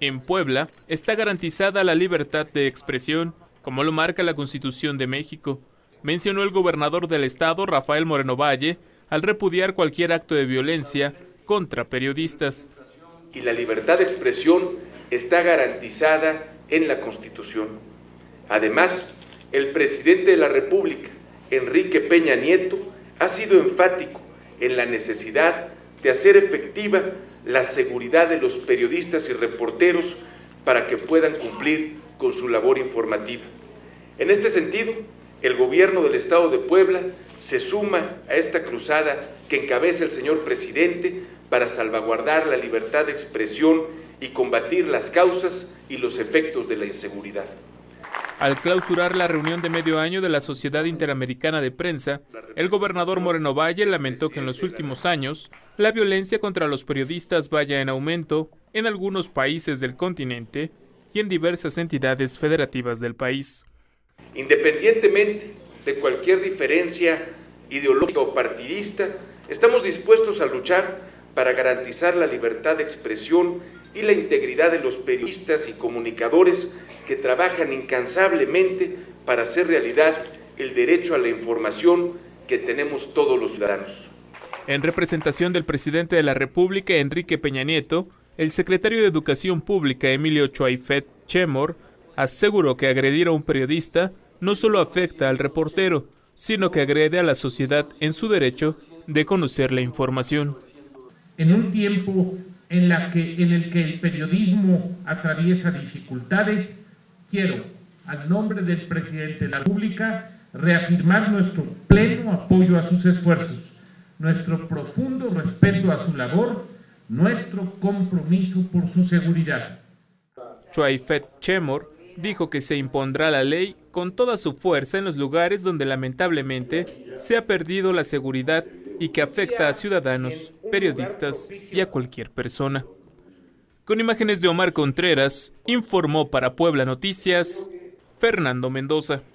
En Puebla está garantizada la libertad de expresión, como lo marca la Constitución de México, mencionó el gobernador del estado, Rafael Moreno Valle, al repudiar cualquier acto de violencia contra periodistas. Y la libertad de expresión está garantizada en la Constitución. Además, el presidente de la República, Enrique Peña Nieto, ha sido enfático en la necesidad de hacer efectiva la seguridad de los periodistas y reporteros para que puedan cumplir con su labor informativa. En este sentido, el gobierno del estado de Puebla se suma a esta cruzada que encabeza el señor presidente para salvaguardar la libertad de expresión y combatir las causas y los efectos de la inseguridad. Al clausurar la reunión de medio año de la Sociedad Interamericana de Prensa, el gobernador Moreno Valle lamentó que en los últimos años la violencia contra los periodistas vaya en aumento en algunos países del continente y en diversas entidades federativas del país. Independientemente de cualquier diferencia ideológica o partidista, estamos dispuestos a luchar para garantizar la libertad de expresión y la integridad de los periodistas y comunicadores que trabajan incansablemente para hacer realidad el derecho a la información que tenemos todos los ciudadanos. En representación del presidente de la República, Enrique Peña Nieto, el secretario de Educación Pública, Emilio Chuaifet Chemor, aseguró que agredir a un periodista no solo afecta al reportero, sino que agrede a la sociedad en su derecho de conocer la información. En un tiempo en el que el periodismo atraviesa dificultades, quiero, al nombre del presidente de la República, reafirmar nuestro pleno apoyo a sus esfuerzos, nuestro profundo respeto a su labor, nuestro compromiso por su seguridad. Chuaifet Chemor dijo que se impondrá la ley con toda su fuerza en los lugares donde lamentablemente se ha perdido la seguridad y que afecta a ciudadanos, periodistas y a cualquier persona. Con imágenes de Omar Contreras, informó para Puebla Noticias, Fernando Mendoza.